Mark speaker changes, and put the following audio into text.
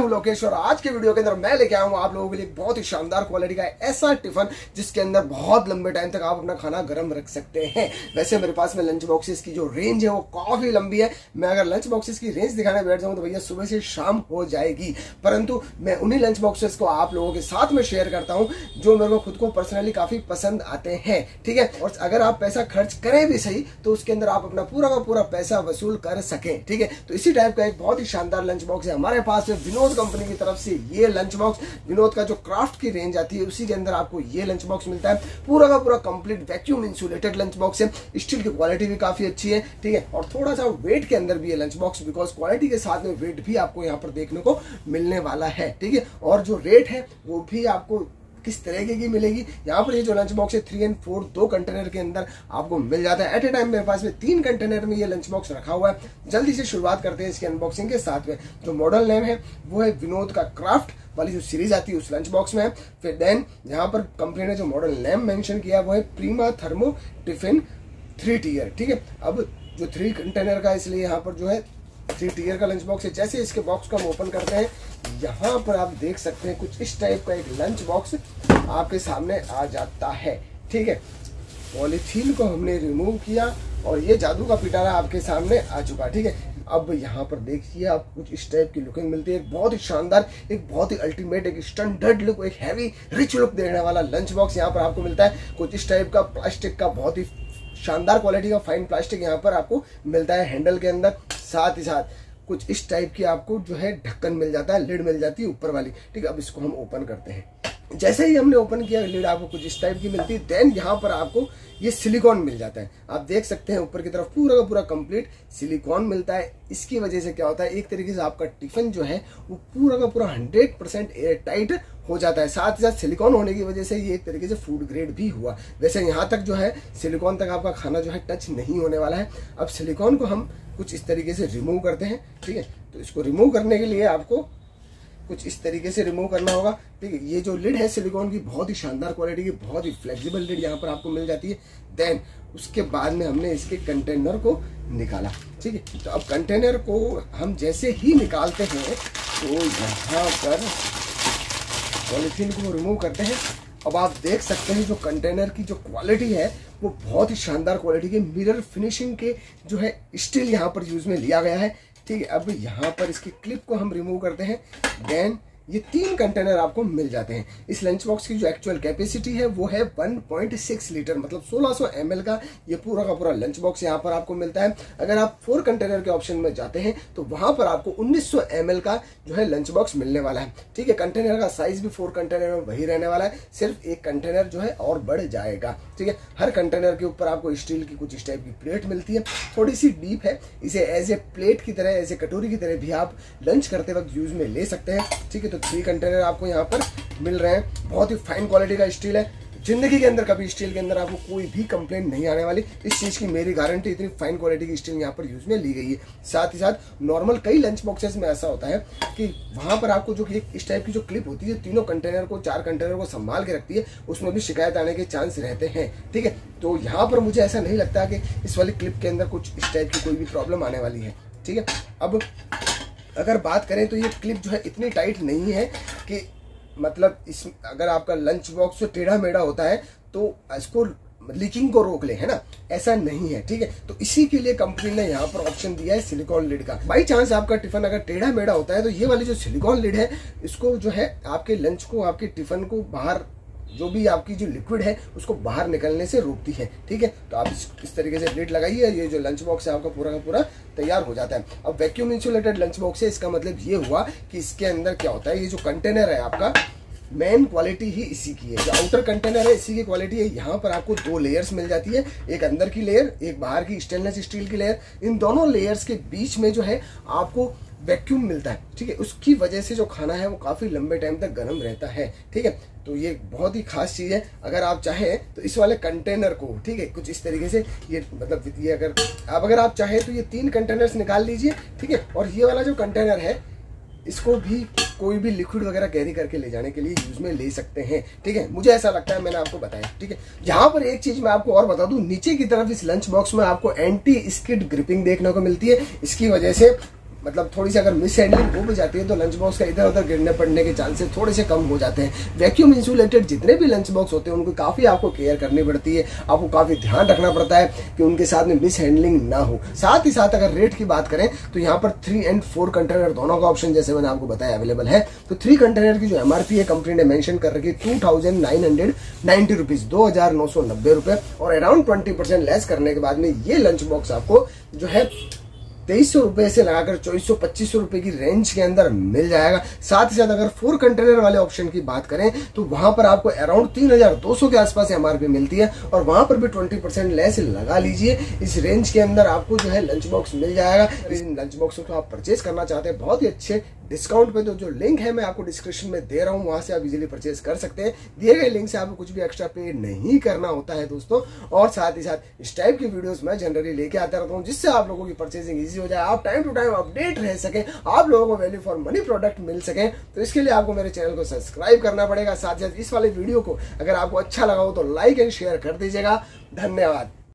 Speaker 1: हूं लोकेश और आज के वीडियो के अंदर मैं लेके आया हूं आप लोगों के लिए बहुत ही शानदार क्वालिटी का ऐसा टिफिन जिसके अंदर बहुत लंबे टाइम तक आप अपना खाना गर्म रख सकते हैं। वैसे मेरे पास में लंच बॉक्सेस की जो रेंज है वो काफी लंबी है। मैं अगर लंच बॉक्सेस की रेंज दिखाने बैठ जाऊं तो भैया सुबह से शाम हो जाएगी, परंतु मैं उन्हीं लंच बॉक्सेस को आप लोगों के साथ में शेयर करता हूं जो मेरे को खुद को पर्सनली काफी पसंद आते हैं। ठीक है, और अगर आप पैसा खर्च करें भी सही तो उसके अंदर आप अपना पूरा का पूरा पैसा वसूल कर सकें। ठीक है, तो इसी टाइप का एक बहुत ही शानदार लंच बॉक्स है हमारे पास में विनोद कंपनी की तरफ से। ये लंच बॉक्स विनोद का जो क्राफ्ट की रेंज आती है उसी के अंदर आपको ये लंच बॉक्स मिलता है। पूरा का पूरा complete vacuum insulated lunch box है। स्टील की क्वालिटी भी काफी अच्छी है। ठीक है, और थोड़ा सा वेट के अंदर भी है लंच बॉक्स, बिकॉज क्वालिटी के साथ में वेट भी आपको यहाँ पर देखने को मिलने वाला है। ठीक है, और जो रेट है वो भी आपको किस तरीके की मिलेगी। यहाँ पर ये जो लंच बॉक्स है 3 और 4 दो कंटेनर के अंदर आपको मिल जाता है। एट ए टाइम मेरे पास में 3 कंटेनर में ये लंच बॉक्स रखा हुआ है। जल्दी से शुरुआत करते हैं इसकी अनबॉक्सिंग के साथ में। जो मॉडल नेम है वो है विनोद का क्राफ्ट वाली जो सीरीज आती है उस लंच बॉक्स में है। फिर देन यहाँ पर कंपनी ने जो मॉडल नेम मेंशन किया वो है प्रीमा थर्मो टिफिन 3 टियर। ठीक है, अब जो 3 कंटेनर का इसलिए यहाँ पर जो है 3 टियर का लंच बॉक्स है। जैसे इसके बॉक्स को हम ओपन करते हैं यहाँ पर आप देख सकते हैं कुछ इस टाइप का एक लंच बॉक्स आपके सामने आ जाता है। ठीक है, पॉलीथीन को हमने रिमूव किया और ये जादू का पिटारा आपके सामने आ चुका। ठीक है, अब यहाँ पर देखिए आप कुछ इस टाइप की लुकिंग मिलती है। एक बहुत ही शानदार, एक बहुत ही अल्टीमेट, एक स्टैंडर्ड लुक, एक हैवी रिच लुक देने वाला लंच बॉक्स यहाँ पर आपको मिलता है। कुछ इस टाइप का प्लास्टिक का बहुत ही शानदार क्वालिटी का फाइन प्लास्टिक यहाँ पर आपको मिलता है हैंडल के अंदर। साथ ही साथ कुछ इस टाइप की आपको जो है ढक्कन मिल जाता है, लिड मिल जाती है ऊपर वाली। ठीक है, अब इसको हम ओपन करते हैं। जैसे ही हमने ओपन किया लिड आपको कुछ इस टाइप की मिलती है। देन यहाँ पर आपको ये सिलिकॉन मिल जाता है। आप देख सकते हैं ऊपर की तरफ पूरा का पूरा कंप्लीट सिलिकॉन मिलता है। इसकी वजह से क्या होता है, एक तरीके से आपका टिफिन जो है वो पूरा का पूरा 100% एयर टाइट हो जाता है। साथ ही साथ सिलिकॉन होने की वजह से ये एक तरीके से फूड ग्रेड भी हुआ। वैसे यहाँ तक जो है सिलिकॉन तक आपका खाना जो है टच नहीं होने वाला है। अब सिलिकॉन को हम कुछ इस तरीके से रिमूव करते हैं। ठीक है, तो इसको रिमूव करने के लिए आपको कुछ इस तरीके से रिमूव करना होगा। ठीक है, ये जो लिड है सिलिकॉन की बहुत ही शानदार क्वालिटी की, बहुत ही फ्लेक्सिबल लिड यहाँ पर आपको मिल जाती है। देन उसके बाद में हमने इसके कंटेनर को निकाला। ठीक है, तो अब कंटेनर को हम जैसे ही निकालते हैं तो यहाँ पर पॉलीथीन को रिमूव करते हैं। अब आप देख सकते हैं जो कंटेनर की जो क्वालिटी है वो बहुत ही शानदार क्वालिटी की, मिरर फिनिशिंग के जो है स्टील यहाँ पर यूज में लिया गया है। ठीक है, अब यहाँ पर इसकी क्लिप को हम रिमूव करते हैं। देन ये 3 कंटेनर आपको मिल जाते हैं। इस लंच बॉक्स की जो एक्चुअल कैपेसिटी है वो है 1.6 लीटर, मतलब 1600 ml का ये पूरा का पूरा लंच बॉक्स यहाँ पर आपको मिलता है। अगर आप 4 कंटेनर के ऑप्शन में जाते हैं तो वहां पर आपको 1900 ml का जो है लंच बॉक्स मिलने वाला है। ठीक है, कंटेनर का साइज भी 4 कंटेनर में वही रहने वाला है, सिर्फ एक कंटेनर जो है और बढ़ जाएगा। ठीक है, हर कंटेनर के ऊपर आपको स्टील की कुछ इस टाइप की प्लेट मिलती है, थोड़ी सी डीप है। इसे एज ए प्लेट की तरह, एज ए कटोरी की तरह भी आप लंच करते वक्त यूज में ले सकते हैं। ठीक है, तो 3 कंटेनर आपको यहाँ पर मिल रहे हैं। बहुत ही फाइन क्वालिटी का स्टील है। जिंदगी के अंदर कभी स्टील के अंदर आपको कोई भी कंप्लेंट नहीं आने वाली, इस चीज की मेरी गारंटी। इतनी फाइन क्वालिटी की स्टील यहाँ पर यूज में ली गई है। साथ ही साथ नॉर्मल कई लंच बॉक्सेस में ऐसा होता है कि वहां पर आपको जो एक इस टाइप की जो क्लिप होती है तीनों कंटेनर को, 4 कंटेनर को संभाल के रखती है, उसमें भी शिकायत आने के चांस रहते हैं। ठीक है, तो यहाँ पर मुझे ऐसा नहीं लगता कि इस वाली क्लिप के अंदर कुछ इस टाइप की कोई भी प्रॉब्लम आने वाली है। ठीक है, अब अगर बात करें तो ये क्लिप जो है इतनी टाइट नहीं है कि मतलब इस अगर आपका लंच बॉक्स टेढ़ा मेढ़ा होता है तो इसको लीकिंग को रोक ले, है ना, ऐसा नहीं है। ठीक है, तो इसी के लिए कंपनी ने यहाँ पर ऑप्शन दिया है सिलिकॉन लिड का। बाई चांस आपका टिफिन अगर टेढ़ा मेढ़ा होता है तो ये वाली जो सिलिकॉन लिड है इसको जो है आपके लंच को, आपके टिफिन को बाहर जो भी आपकी जो लिक्विड है उसको बाहर निकलने से रोकती है। ठीक है, तो आप इस तरीके से लिड लगाइए, ये जो लंच बॉक्स है आपका पूरा का पूरा तैयार हो जाता है। अब वैक्यूम इंसुलेटेड लंच बॉक्स है, इसका मतलब ये हुआ कि इसके अंदर क्या होता है, ये जो कंटेनर है आपका मेन क्वालिटी ही इसी की है। जो आउटर कंटेनर है इसी की क्वालिटी है। यहाँ पर आपको 2 लेयर्स मिल जाती है, एक अंदर की लेयर, एक बाहर की स्टेनलेस स्टील की लेयर। इन दोनों लेयर्स के बीच में जो है आपको वैक्यूम मिलता है। ठीक है, उसकी वजह से जो खाना है वो काफी लंबे टाइम तक गर्म रहता है। ठीक है, तो ये बहुत ही खास चीज है। अगर आप चाहें तो इस वाले कंटेनर को, ठीक है, कुछ इस तरीके से ये मतलब ये अगर आप चाहें तो ये 3 कंटेनर्स निकाल लीजिए। ठीक है, और ये वाला जो कंटेनर है इसको भी कोई भी लिक्विड वगैरह कैरी करके ले जाने के लिए यूज में ले सकते हैं। ठीक है, मुझे ऐसा लगता है, मैंने आपको बताया। ठीक है, यहाँ पर एक चीज मैं आपको और बता दूं, नीचे की तरफ इस लंच बॉक्स में आपको एंटी स्किड ग्रिपिंग देखने को मिलती है। इसकी वजह से मतलब थोड़ी सी अगर मिस हैंडलिंग हो भी जाती है तो लंच बॉक्स का इधर उधर गिरने पड़ने के चांसेस थोड़े से कम हो जाते हैं। वैक्यूम इंसुलेटेड जितने भी लंच बॉक्स होते हैं उनको काफी आपको केयर करनी पड़ती है, आपको काफी ध्यान रखना पड़ता है कि उनके साथ में मिस हैंडलिंग ना हो। साथ ही साथ अगर रेट की बात करें तो यहाँ पर 3 और 4 कंटेनर दोनों का ऑप्शन जैसे मैंने आपको बताया अवेलेबल है। तो 3 कंटेनर की जो एमआरपी है कंपनी ने मेंशन कर रखी है 2990 रुपीज, 2990 रुपए, और अराउंड 20% लेस करने के बाद में ये लंच बॉक्स आपको जो है 2300 रुपए से लगाकर 2400-2500 रुपए की रेंज के अंदर मिल जाएगा। साथ ही साथ अगर 4 कंटेनर वाले ऑप्शन की बात करें तो वहां पर आपको अराउंड 3200 के आसपास एमआरपी मिलती है, और वहां पर भी 20% लेस लगा लीजिए। इस रेंज के अंदर आपको जो है लंच बॉक्स मिल जाएगा। इन लंच बॉक्स को आप परचेज करना चाहते हैं बहुत ही अच्छे डिस्काउंट पे, तो जो लिंक है मैं आपको डिस्क्रिप्शन में दे रहा हूं, वहां से आप इजीली परचेज कर सकते हैं। दिए गए लिंक से आपको कुछ भी एक्स्ट्रा पे नहीं करना होता है दोस्तों। और साथ ही साथ इस टाइप की वीडियोस मैं जनरली लेके आता रहता हूं जिससे आप लोगों की परचेजिंग इजी हो जाए, आप टाइम टू टाइम अपडेट रह सके, आप लोगों को वैल्यू फॉर मनी प्रोडक्ट मिल सके। तो इसके लिए आपको मेरे चैनल को सब्सक्राइब करना पड़ेगा। साथ ही साथ इस वाले वीडियो को अगर आपको अच्छा लगा हो तो लाइक एंड शेयर कर दीजिएगा। धन्यवाद।